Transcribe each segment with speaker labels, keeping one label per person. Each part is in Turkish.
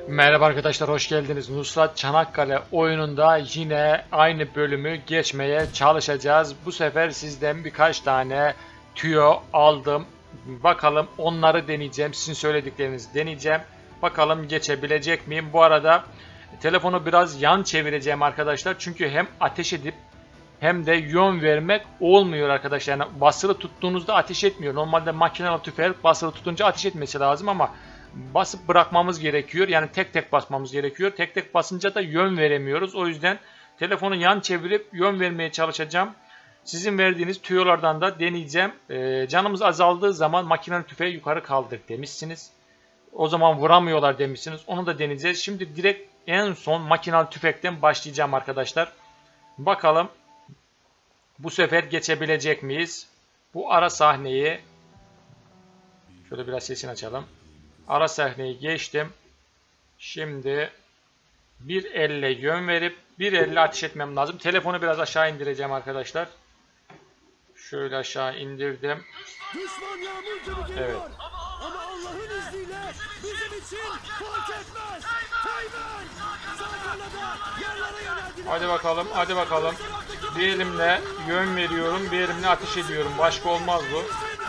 Speaker 1: Merhaba arkadaşlar, hoş geldiniz. Nusrat Çanakkale oyununda yine aynı bölümü geçmeye çalışacağız. Bu sefer sizden birkaç tane tüyo aldım. Bakalım onları deneyeceğim. Sizin söylediklerinizi deneyeceğim. Bakalım geçebilecek miyim? Bu arada telefonu biraz yan çevireceğim arkadaşlar. Çünkü hem ateş edip hem de yön vermek olmuyor arkadaşlar. Yani basılı tuttuğunuzda ateş etmiyor. Normalde makinalı tüfek basılı tutunca ateş etmesi lazım ama basıp bırakmamız gerekiyor. Yani tek tek basmamız gerekiyor. Tek tek basınca da yön veremiyoruz. O yüzden telefonu yan çevirip yön vermeye çalışacağım. Sizin verdiğiniz tüyolardan da deneyeceğim. Canımız azaldığı zaman makinalı tüfeği yukarı kaldır demişsiniz. O zaman vuramıyorlar demişsiniz. Onu da deneyeceğiz. Şimdi direkt en son makinalı tüfekten başlayacağım arkadaşlar. Bakalım bu sefer geçebilecek miyiz? Bu ara sahneyi şöyle biraz sesini açalım. Ara sahneyi geçtim. Şimdi bir elle yön verip bir elle ateş etmem lazım. Telefonu biraz aşağı indireceğim arkadaşlar. Şöyle aşağı indirdim.
Speaker 2: Düşman yağmur gibi geliyor.
Speaker 1: Evet.
Speaker 2: Ama Allah'ın izniyle bizim için fark etmez. Teğmen! Sağ kanada yerlere yöneldiler.
Speaker 1: Hadi bakalım, hadi bakalım. Bir elimle yön veriyorum, bir elimle ateş ediyorum. Başka olmaz bu.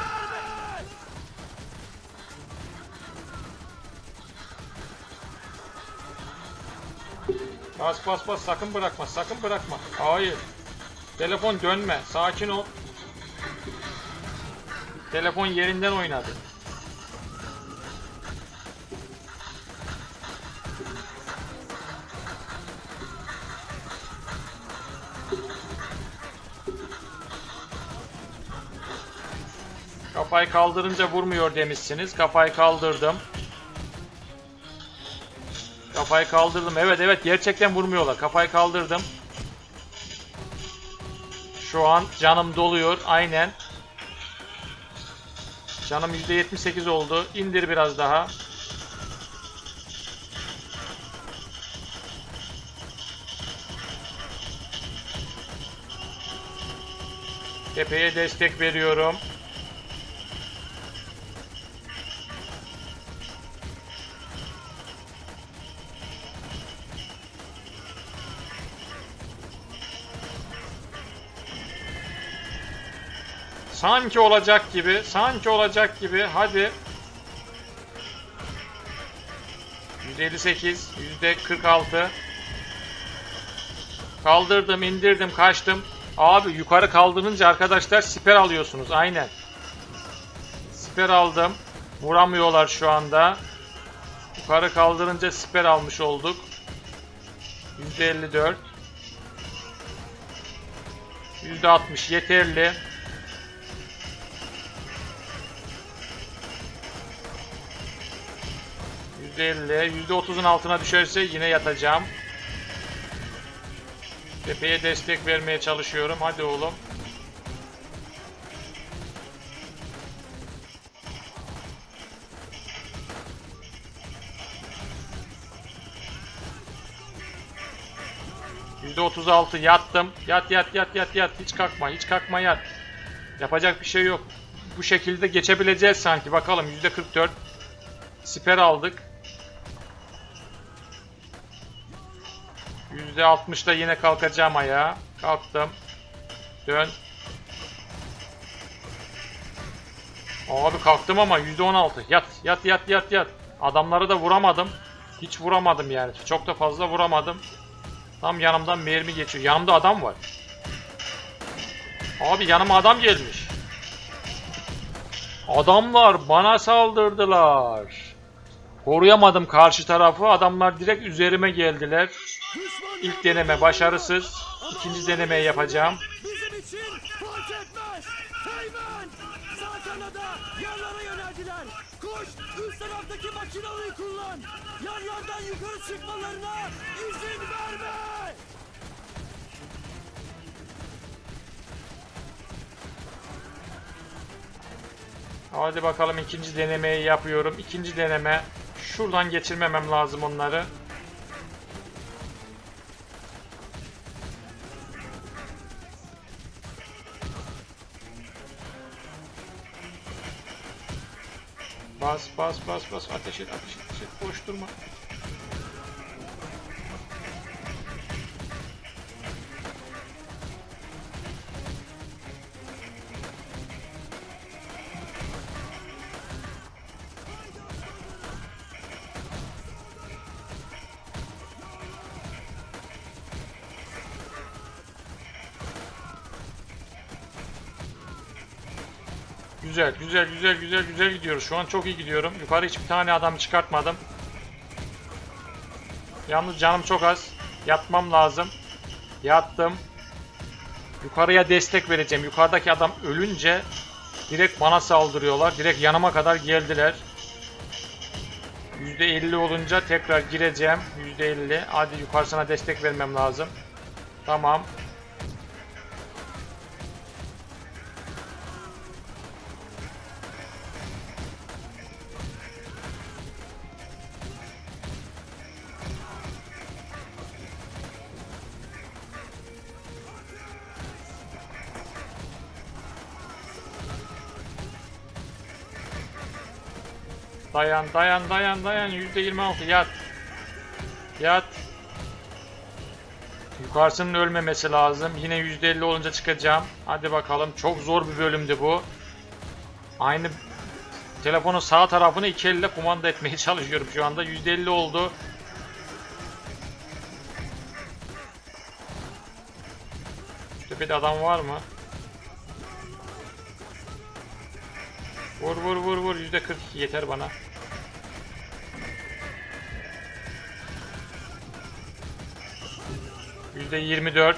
Speaker 1: Bas bas bas, sakın bırakma, sakın bırakma. Hayır. Telefon dönme, sakin ol. Telefon yerinden oynadı. Kafayı kaldırınca vurmuyor demişsiniz. Kafayı kaldırdım. Kafayı kaldırdım. Evet evet, gerçekten vurmuyorlar. Kafayı kaldırdım. Şu an canım doluyor. Aynen. Canım %78 oldu. İndir biraz daha. Tepeye destek veriyorum. Sanki olacak gibi, sanki olacak gibi. Hadi. %58, %46. Kaldırdım, indirdim, kaçtım. Abi yukarı kaldırınca arkadaşlar siper alıyorsunuz. Aynen. Siper aldım. Vuramıyorlar şu anda. Yukarı kaldırınca siper almış olduk. %54. %60 yeterli. %50. %30'un altına düşerse yine yatacağım. Tepeye destek vermeye çalışıyorum. Hadi oğlum. %36 yattım. Yat yat yat yat yat. Hiç kalkma, hiç kalkma, yat. Yapacak bir şey yok. Bu şekilde geçebileceğiz sanki. Bakalım, %44. Siper aldık. %60'da yine kalkacağım ayağa. Kalktım. Dön. Abi kalktım ama %16. Yat yat yat yat yat. Adamları da vuramadım. Hiç vuramadım yani. Çok da fazla vuramadım. Tam yanımdan mermi geçiyor. Yanımda adam var. Abi yanıma adam gelmiş. Adamlar bana saldırdılar. Koruyamadım karşı tarafı. Adamlar direkt üzerime geldiler. İlk deneme başarısız. İkinci denemeyi yapacağım.
Speaker 2: Bizim için fark etmez. Teğmen! Sağ kanada yerlere yöneldiler. Koş! Üst taraftaki makinalıyı kullan. Yerlerden yukarı çıkmalarına izin verme.
Speaker 1: Hadi bakalım, ikinci denemeyi yapıyorum. İkinci deneme. Şuradan geçirmemem lazım onları. Bas bas bas bas, ateş et ateş et, ateş et. Boş durma. Güzel, güzel, güzel, güzel, güzel gidiyoruz. Şu an çok iyi gidiyorum. Yukarı hiçbir tane adam çıkartmadım. Yalnız canım çok az. Yatmam lazım. Yattım. Yukarıya destek vereceğim. Yukarıdaki adam ölünce direkt bana saldırıyorlar. Direkt yanıma kadar geldiler. %50 olunca tekrar gireceğim. %50. Hadi yukarısına destek vermem lazım. Tamam. Dayan, dayan, dayan, dayan. %26 yat. Yat. Yukarısının ölmemesi lazım. Yine %50 olunca çıkacağım. Hadi bakalım. Çok zor bir bölümdü bu. Aynı telefonun sağ tarafını iki elle kumanda etmeye çalışıyorum şu anda. %50 oldu. Şu tepede adam var mı? Vur vur vur vur. %42 yeter bana. %24.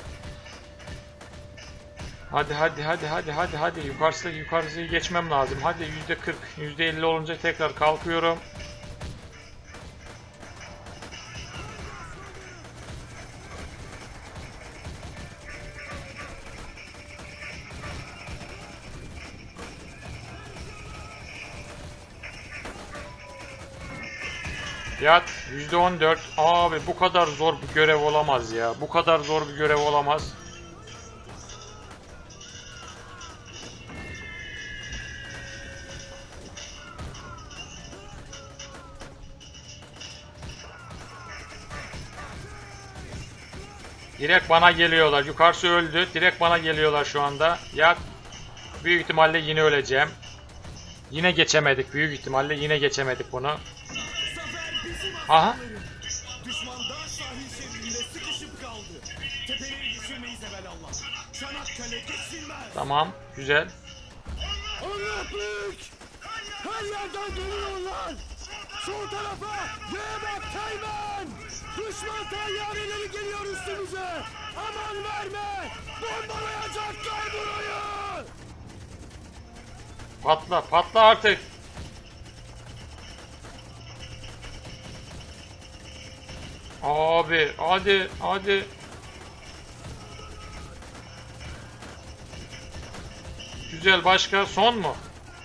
Speaker 1: Hadi hadi hadi hadi hadi hadi. Yukarısını geçmem lazım. Hadi %40, %50 olunca tekrar kalkıyorum. Yat. %14. Abi bu kadar zor bir görev olamaz ya. Bu kadar zor bir görev olamaz. Direkt bana geliyorlar. Yukarısı öldü. Direkt bana geliyorlar şu anda. Yat. Büyük ihtimalle yine öleceğim. Yine geçemedik. Büyük ihtimalle yine geçemedik bunu. Aha.
Speaker 2: Düşman dağ sahil şehrinde sıkışıp kaldı. Tepeleri geçirmeyiz evelallah. Çanakkale geçilmez.
Speaker 1: Tamam. Güzel.
Speaker 2: Allah büyük! Her yerden geliyorlar! Sol tarafa! Yemek Teğmen! Düşman tayyareleri geliyor üstümüze! Aman verme! Bombalayacaklar burayı!
Speaker 1: Patla. Patla artık. Abi. Hadi. Hadi. Güzel. Başka. Son mu?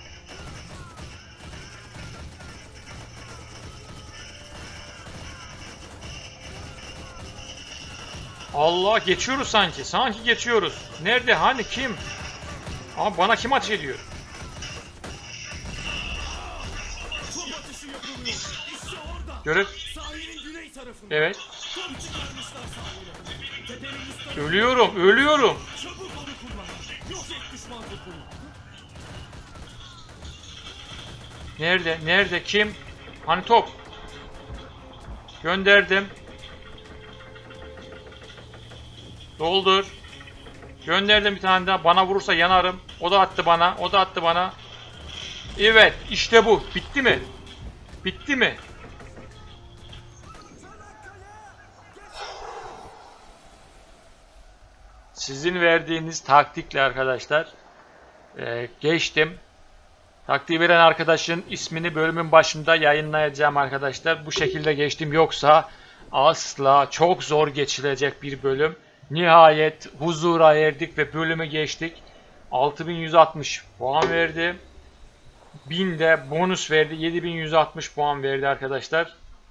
Speaker 1: Allah, geçiyoruz sanki. Sanki geçiyoruz. Nerede? Hani kim? Abi bana kim ateş ediyor?
Speaker 2: Top atışı yapılıyor. İşte orada.
Speaker 1: Görev.
Speaker 2: Sahilin güney tarafında.
Speaker 1: Evet.
Speaker 2: Top çıkarmışlar sahile. Tepenin üst tarafı.
Speaker 1: Ölüyorum. Ölüyorum.
Speaker 2: Çabuk onu kullan. Yok et düşman topunu.
Speaker 1: Nerede? Nerede? Kim? Hani top? Gönderdim. Doldur. Gönderdim bir tane daha. Bana vurursa yanarım. O da attı bana. O da attı bana. Evet. İşte bu. Bitti mi? Bitti mi? Sizin verdiğiniz taktikle arkadaşlar geçtim. Taktiği veren arkadaşın ismini bölümün başında yayınlayacağım arkadaşlar. Bu şekilde geçtim. Yoksa asla çok zor geçilecek bir bölüm. Nihayet huzura erdik ve bölümü geçtik. 6160 puan verdi. 1000 de bonus verdi. 7160 puan verdi arkadaşlar.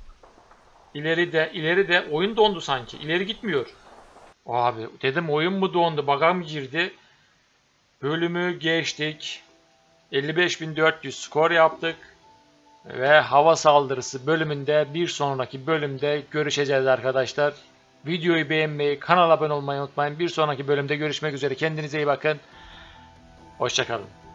Speaker 1: İleri de oyun dondu sanki. İleri gitmiyor. Abi dedim oyun mu dondu? Bug'a mı girdi? Bölümü geçtik. 55.400 skor yaptık. Ve hava saldırısı bölümünde bir sonraki bölümde görüşeceğiz arkadaşlar. Videoyu beğenmeyi, kanala abone olmayı unutmayın. Bir sonraki bölümde görüşmek üzere. Kendinize iyi bakın. Hoşça kalın.